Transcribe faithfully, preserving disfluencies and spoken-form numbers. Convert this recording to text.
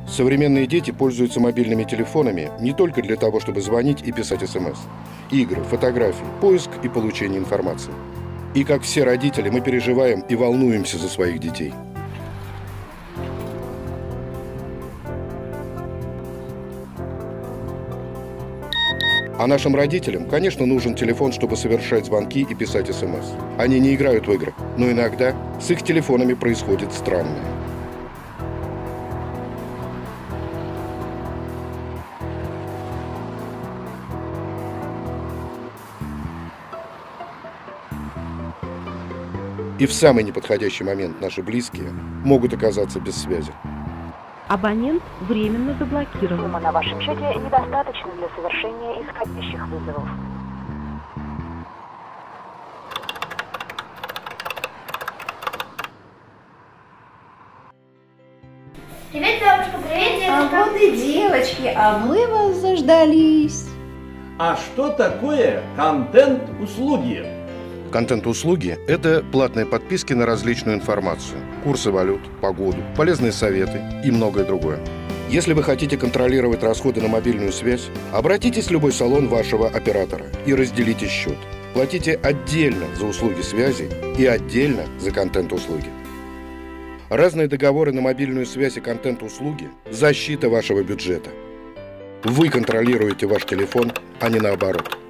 Современные дети пользуются мобильными телефонами не только для того, чтобы звонить и писать смс. Игры, фотографии, поиск и получение информации. И как все родители, мы переживаем и волнуемся за своих детей. А нашим родителям, конечно, нужен телефон, чтобы совершать звонки и писать смс. Они не играют в игры, но иногда с их телефонами происходит странное. И в самый неподходящий момент наши близкие могут оказаться без связи. Абонент временно заблокирован. Сумма на вашем счете недостаточна для совершения исходящих вызовов. Привет, бабушка, привет, дедушка. А вот и девочки, а мы вас заждались. А что такое контент-услуги? Контент-услуги – это платные подписки на различную информацию, курсы валют, погоду, полезные советы и многое другое. Если вы хотите контролировать расходы на мобильную связь, обратитесь в любой салон вашего оператора и разделите счет. Платите отдельно за услуги связи и отдельно за контент-услуги. Разные договоры на мобильную связь и контент-услуги – защита вашего бюджета. Вы контролируете ваш телефон, а не наоборот.